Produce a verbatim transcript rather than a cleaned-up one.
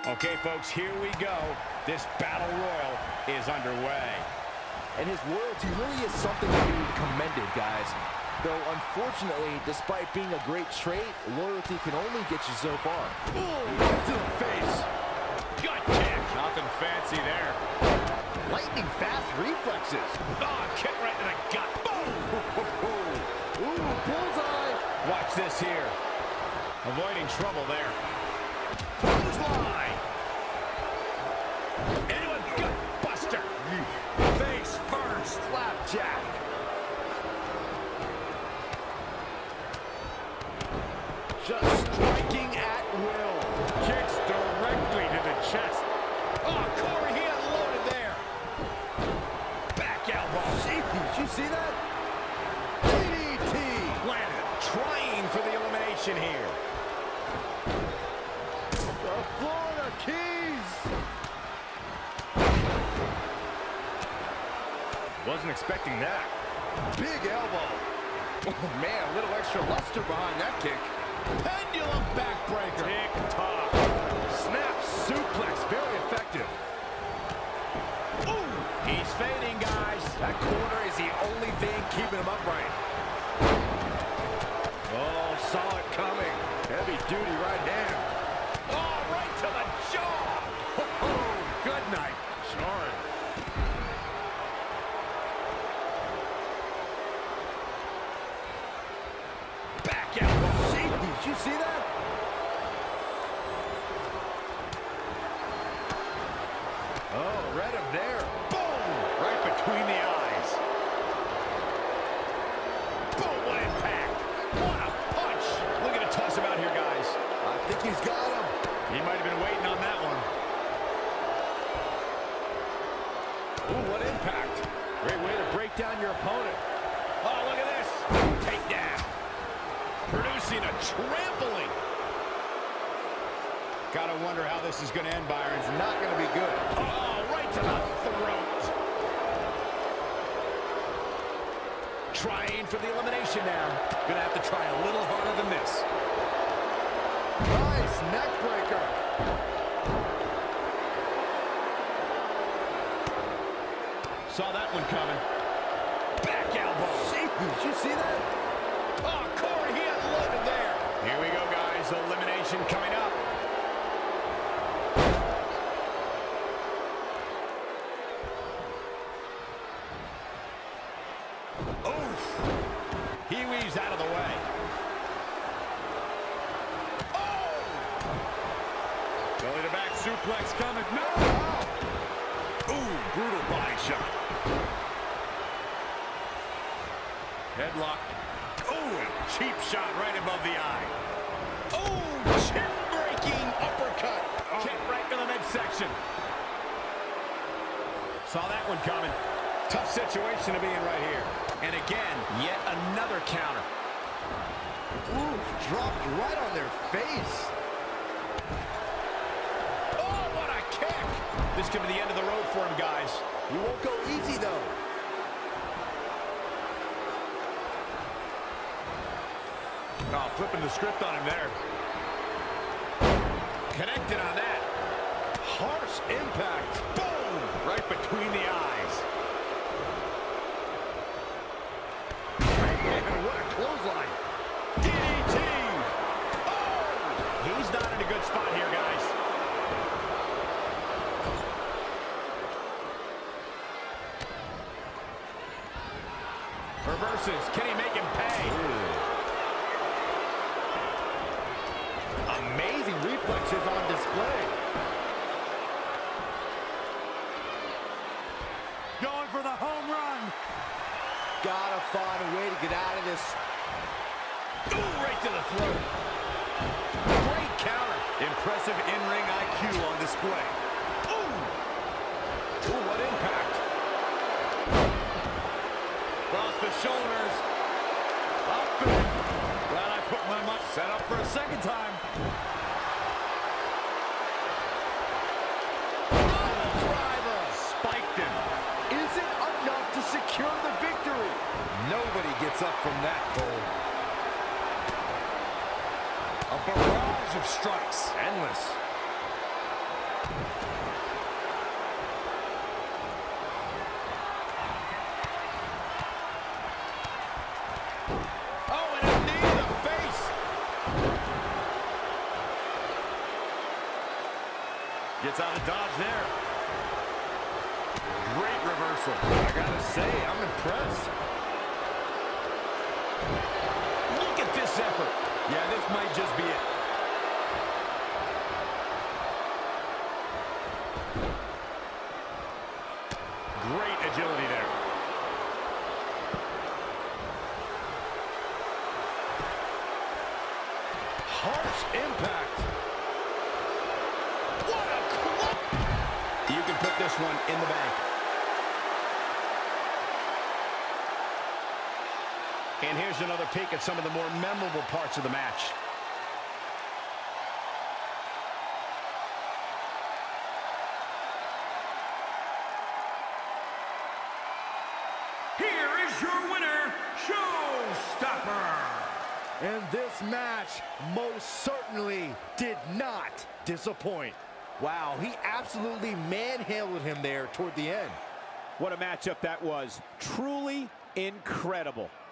Okay, folks, here we go. This battle royal is underway. And his loyalty really is something to be commended, guys. Though, unfortunately, despite being a great trait, loyalty can only get you so far. Boom! To the face. Gut kick. Nothing fancy there. Lightning fast reflexes. Oh, kick right to the gut. Boom! Ooh, bullseye. Watch this here. Avoiding trouble there. Clothesline. Into a gut buster. Face first. Slapjack. Just striking at will. Kicks directly to the chest. Oh, Corey, he unloaded there. Back elbow. Gee, did you see that? D D T. Landed. Trying for the elimination here. The Florida Keys. Wasn't expecting that. Big elbow. Oh, man, a little extra luster behind that kick. Pendulum backbreaker. Tick-tock. Snap suplex. Very effective. Ooh, he's fading, guys. That corner is the only thing keeping him upright. Oh, saw it coming. Heavy duty right hand. Oh, right to the jaw. Oh, good night. Sorry. Back elbow. See, did you see that? Oh, read him there. Boom! Right between the eyes. Boom, what impact. What a punch. Looking to toss him out here, guys. I think he's got him. He might have been waiting on that one. Ooh, what impact. Great way to break down your opponent. Oh, look at this. Takedown. Producing a trampling. Gotta wonder how this is going to end, Byron. It's not going to be good. Oh, right to the throat. Trying for the elimination now. Gonna have to try a little harder than this. Nice neck breaker. Saw that one coming. Back elbow. See, did you see that? Oh, Corey, he unloaded there. Here we go, guys. Elimination coming up. Oof. He weaves out of the way. Oh! Belly to back suplex coming. No! Ooh, brutal body shot. Headlock. Oh, cheap shot right above the eye. Oh, chin-breaking uppercut. Oh. Kick right to the midsection. Saw that one coming. Tough situation to be in right here. And again, yet another counter. Ooh, dropped right on their face. Oh, what a kick. This could be the end of the road for him, guys. He won't go easy, though. Oh, flipping the script on him there. Connected on that. Harsh impact. Boom! Right between the eyes. Man, what a clothesline. D D T! Oh! He's not in a good spot here, guys. Reverses. Can he make him pay? Ooh. Amazing reflexes on display. Going for the home run. Gotta find a way to get out of this. Ooh, right to the throat. Great counter. Impressive in-ring I Q on display. Ooh. Ooh, what impact. Across the shoulders. Up and glad I put my money. Set up for a second time. Oh, driver. Spiked him. Isn't enough to secure the victory. Nobody gets up from that, Cole. A barrage of strikes. Endless. reversal. I gotta say, I'm impressed. Look at this effort. Yeah, this might just be it. Great agility there. Harsh impact. What a club. You can put this one in the bank. And here's another peek at some of the more memorable parts of the match. Here is your winner, Showstopper. And this match most certainly did not disappoint. Wow, he absolutely manhandled him there toward the end. What a matchup that was. Truly incredible.